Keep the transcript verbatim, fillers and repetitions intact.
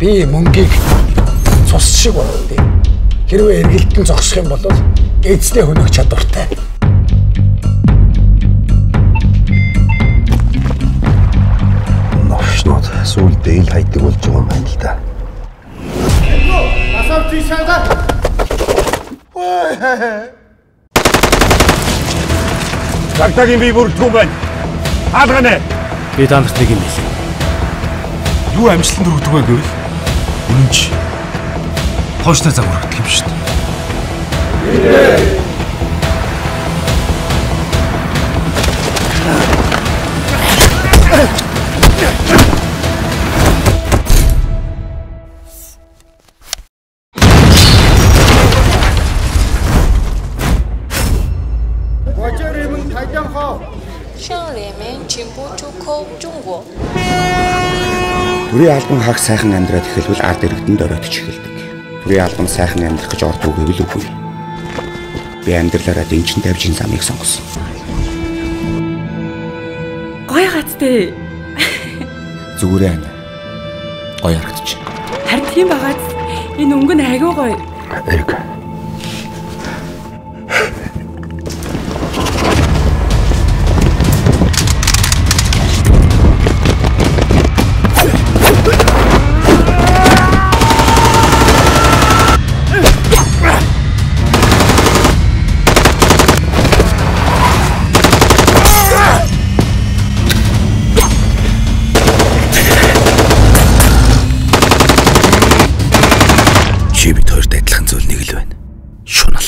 Би мөнгийг цус шиг боддог. Хэрвээ эргэлтэн зогсох юм бол эзний хөнөх чадвартай. Новшнууд сүүлдээ ил хайдаг болж байгаа юм байна л да. Асар тийшээгаа. Цагтагийн би бүрдгүй байна. Хаалгана. Би танарт нэг юм хэлье. Юу амжилтанд хүрдэг вэ гэвэл үнэнч хооштой загвар хүрдэг юм шүү дээ. Бүрийн албан хаг сайхан амьдраад эхэлвэл ард иргэдэнд оройтч эхэлдэг. Бүрийн албан сайхан амьдрах гэж ордог гэвэл үгүй. Би амьдралаараа дэнчин тавьжин замыг сонгосон. Гоё гацтэй. Зүгээрээ ана. Гоё харагдчих. Харин тийм багаад энэ өнгө нь айгүй гоё. Эрг. Чи бид хоёрт адилхан зүйл нэг л байна. Шунал.